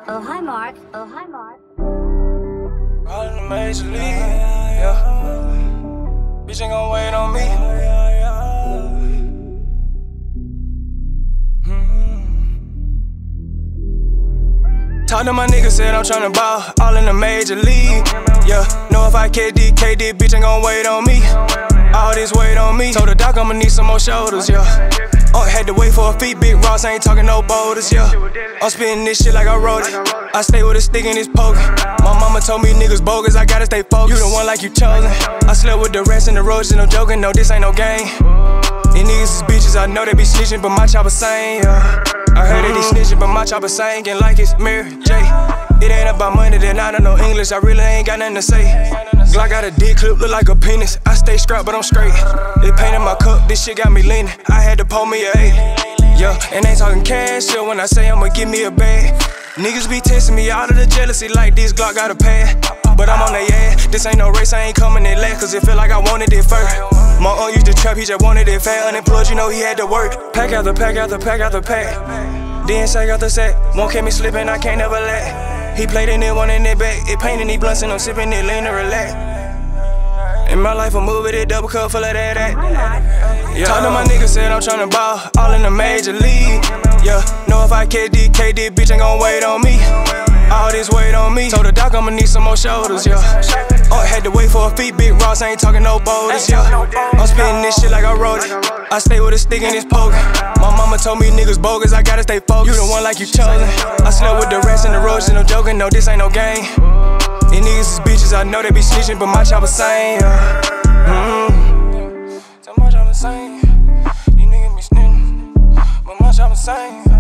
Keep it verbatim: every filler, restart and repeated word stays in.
Oh hi Mark. Oh hi Mark. All in the major league, yeah. Bitch ain't gon' wait on me. Mm-hmm. Talk to my nigga, said I'm tryna ball, all in the major league, yeah. Know if I K D, K D, bitch ain't gon' wait on me. All this weight on me. Told the doc I'ma need some more shoulders, yeah. Uh, had to wait for a feet, big Ross, ain't talking no boulders, yeah. I'm spitting this shit like I wrote it. I stay with a stick and it's poking. My mama told me niggas bogus, I gotta stay focused. You the one like you chosen. I slept with the rest in the roads, and no joking, no, this ain't no game. These niggas is bitches, I know they be snitching, but my chopper same, yeah. I heard that they snitching, but my chopper singing like it's Mary J. It ain't about money, then I don't know English, I really ain't got nothing to say. Glock got a dick clip, look like a penis. I stay strapped, but I'm straight. They painted my cup, this shit got me leaning. I had to pull me a eight. Yeah, and ain't talking cash, yeah, when I say I'ma give me a bag. Niggas be testing me out of the jealousy like this Glock got a pad. But I'm on they ass, this ain't no race, I ain't coming in last, cause it feel like I wanted it first. My aunt used to trap, he just wanted it fat. Unemployed, you know he had to work. Pack out the pack out the pack out the pack. Then sack out the sack, won't keep me slipping, I can't never let. He played in it, one in it back. It painting these blunts and I'm sipping it, lean to relax. In my life, I'm moving it, double cup full of that, that. Yeah. Talk to my nigga, said I'm tryna ball, all in the major league, yeah. Know if I K D, K D, bitch ain't gon' wait on me. All this weight on me. Told the doc I'ma need some more shoulders, yeah. Uh, had to wait for a feet, big Ross, ain't talking no boulders, yeah. I'm spitting this shit like I wrote it. I stay with a stick and it's poking. My mama told me niggas bogus, I gotta stay focused. You the one like you chosen. I slept with the rest in the roads, and no joking, no, this ain't no game. These niggas is bitches, I know they be snitching, but my chopper same, yeah. Mm-hmm. So much I'm the same. These niggas be snitching, but my chopper same.